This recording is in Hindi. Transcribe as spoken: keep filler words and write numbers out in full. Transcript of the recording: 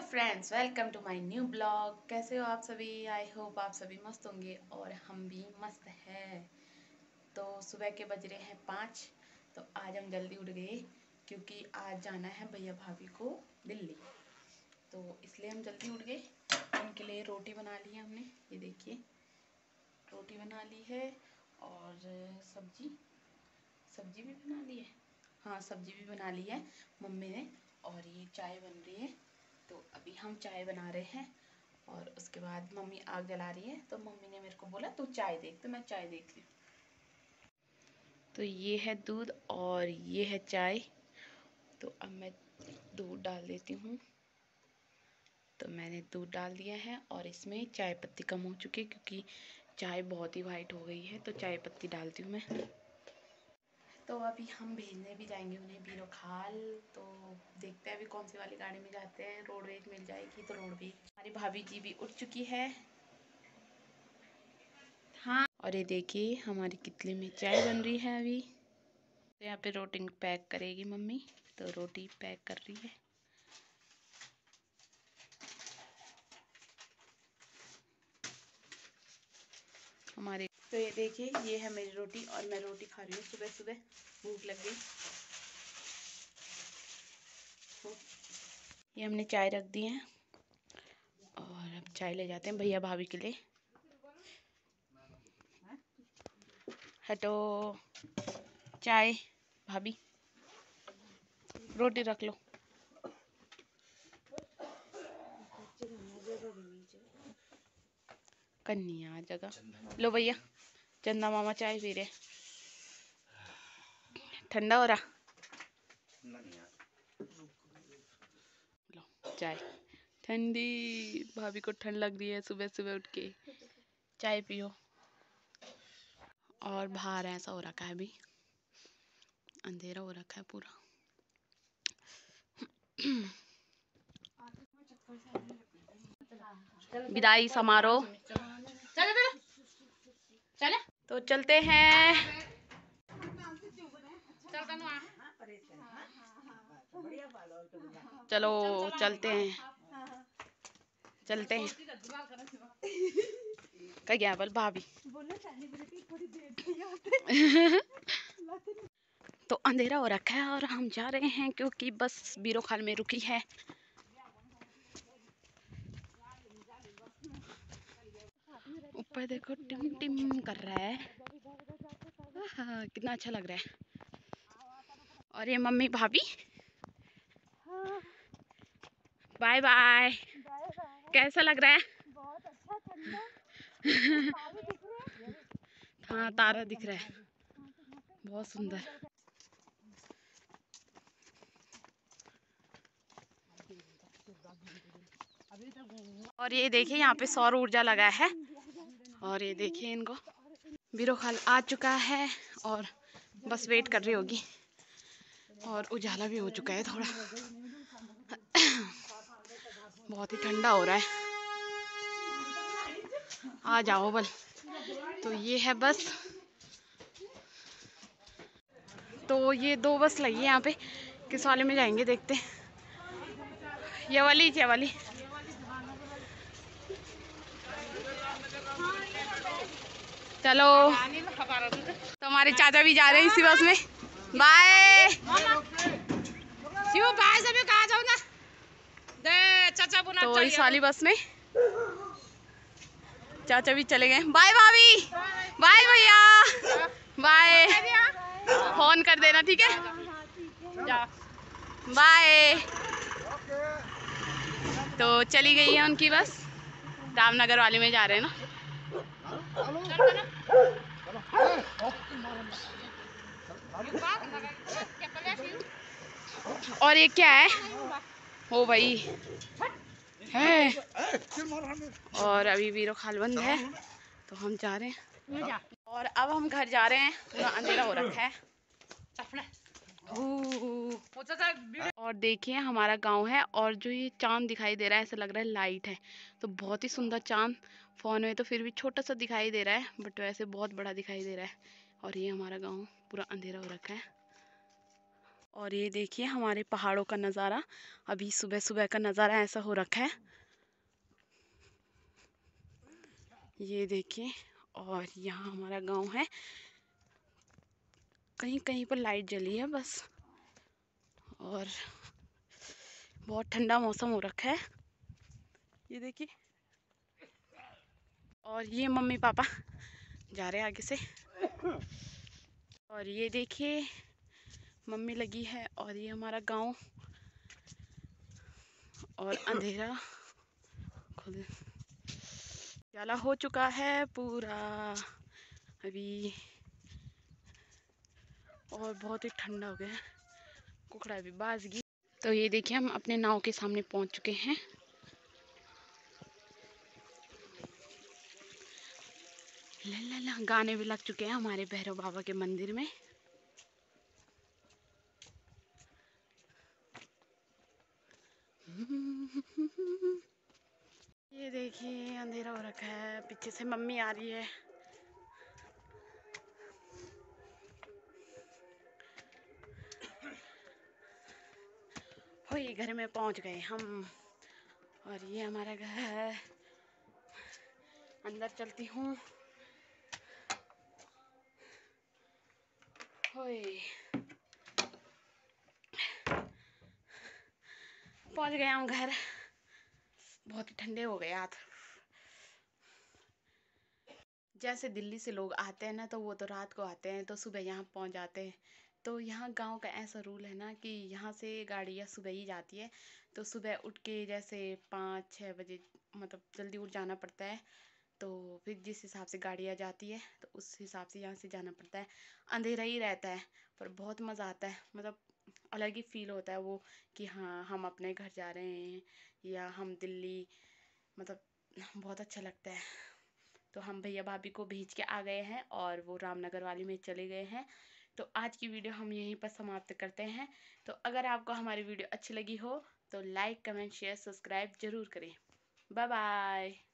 Friends, welcome to my new blog. कैसे हो आप सभी? आई होप आप सभी मस्त होंगे और हम भी मस्त हैं। तो सुबह के बज रहे हैं पाँच। तो आज हम जल्दी उठ गए क्योंकि आज जाना है भैया भाभी को दिल्ली, तो इसलिए हम जल्दी उठ गए। उनके लिए रोटी बना ली है हमने, ये देखिए रोटी बना ली है और सब्जी सब्जी भी बना ली है। हाँ, सब्जी भी बना ली है मम्मी ने। और ये चाय बन रही है, तो अभी हम चाय बना रहे हैं और उसके बाद मम्मी आग जला रही है। तो मम्मी ने मेरे को बोला तू चाय देख, तो मैं चाय देख ली। तो ये है दूध और ये है चाय। तो अब मैं दूध डाल देती हूँ। तो मैंने दूध डाल दिया है और इसमें चाय पत्ती कम हो चुकी है क्योंकि चाय बहुत ही वाइट हो गई है, तो चाय पत्ती डालती हूँ मैं। तो अभी हम भेजने भी जाएंगे उन्हें बीरोखाल। तो देखते हैं अभी कौन सी वाली गाड़ी में जाते हैं। रोडवेज मिल जाएगी तो रोडवेज। हमारी भाभी जी भी उठ चुकी है। हाँ, और ये देखिए हमारी कितली में चाय बन रही है अभी। तो यहाँ पे रोटी पैक करेगी मम्मी, तो रोटी पैक कर रही है। हमारे तो ये देखिए ये है मेरी रोटी और मैं रोटी खा रही हूँ। सुबह सुबह भूख लग गई। ये हमने चाय रख दी है और अब चाय ले जाते हैं भैया भाभी के लिए। हटो चाय भाभी, रोटी रख लो। कन्या जगह लो भैया। चंदा मामा चाय पी रहे। ठंडा हो रहा, लो चाय ठंडी। भाभी को ठंड लग रही है, सुबह सुबह उठ के चाय पियो। और बाहर ऐसा हो रखा है, अभी अंधेरा हो रखा है पूरा। विदाई समारोह चले तो चलते हैं। चलो चलते हैं चलते हैं क्या गया बल भाभी। तो अंधेरा हो रखा है और हम जा रहे हैं क्योंकि बस बीरोखाल में रुकी है। ऊपर देखो टिम टिम कर रहा है। हाँ, कितना अच्छा लग रहा है। और ये मम्मी भाभी बाय बाय। कैसा लग रहा है? बहुत अच्छा, ठंडा। हाँ, तारा दिख रहा है, बहुत सुंदर। और ये देखिए यहाँ पे सौर ऊर्जा लगा है। और ये देखिए इनको बीरोखाल आ चुका है और बस वेट कर रही होगी। और उजाला भी हो चुका है थोड़ा। बहुत ही ठंडा हो रहा है, आ जाओ बल। तो ये है बस। तो ये दो बस लगी है यहाँ पे, किस वाले में जाएंगे देखते हैं। ये वाली ये वाली। चलो तो हमारे चाचा भी जा रहे हैं इसी बस में। बाय शिव, बाय सभी कहा जाओ ना दे चाचा बुना। तो इस वाली बस में चाचा भी चले गए। बाय भाभी, बाय भैया, बाय। फोन कर देना ठीक है, बाय। तो चली गई है उनकी बस। रामनगर वाले में जा रहे हैं ना। और ये क्या है? ओ भाई है। और अभी बीरोखाल बंद है तो हम जा रहे हैं। और अब हम घर जा रहे हैं, पूरा अंधेरा हो रखा है। और देखिए हमारा गांव है और जो ये चांद दिखाई दे रहा है ऐसा लग रहा है लाइट है। तो बहुत ही सुंदर चांद। फोन में तो फिर भी छोटा सा दिखाई दे रहा है, बट वैसे बहुत बड़ा दिखाई दे रहा है। और ये हमारा गांव पूरा अंधेरा हो रखा है। और ये देखिए हमारे पहाड़ों का नज़ारा। अभी सुबह सुबह का नज़ारा ऐसा हो रखा है, ये देखिए। और यहाँ हमारा गांव है, कहीं कहीं पर लाइट जली है बस। और बहुत ठंडा मौसम हो रखा है, ये देखिए। और ये मम्मी पापा जा रहे हैं आगे से। और ये देखिए मम्मी लगी है। और ये हमारा गांव। और अंधेरा खुद उजाला हो चुका है पूरा अभी। और बहुत ही ठंडा हो गया है, कुकड़ा भी बाजगी। तो ये देखिए हम अपने नाव के सामने पहुंच चुके हैं। ला ला ला गाने भी लग चुके हैं हमारे भैरव बाबा के मंदिर में। ये देखिए अंधेरा हो रखा है, पीछे से मम्मी आ रही है। वही घर में पहुंच गए हम। और ये हमारा घर है, अंदर चलती हूँ। पहुंच गए हम घर। बहुत ही ठंडे हो गए हाथ। जैसे दिल्ली से लोग आते हैं ना, तो वो तो रात को आते हैं तो सुबह यहाँ पहुँच जाते हैं। तो यहाँ गांव का ऐसा रूल है ना कि यहाँ से गाड़ियाँ सुबह ही जाती है। तो सुबह उठ के जैसे पाँच छः बजे मतलब जल्दी उठ जाना पड़ता है। तो फिर जिस हिसाब से गाड़ियाँ जाती है तो उस हिसाब से यहाँ से जाना पड़ता है। अंधेरा ही रहता है पर बहुत मज़ा आता है, मतलब अलग ही फील होता है वो कि हाँ हम अपने घर जा रहे हैं या हम दिल्ली, मतलब बहुत अच्छा लगता है। तो हम भैया भाभी को भेज के आ गए हैं और वो रामनगर वाली में चले गए हैं। तो आज की वीडियो हम यहीं पर समाप्त करते हैं। तो अगर आपको हमारी वीडियो अच्छी लगी हो तो लाइक कमेंट शेयर सब्सक्राइब ज़रूर करें। Bye bye.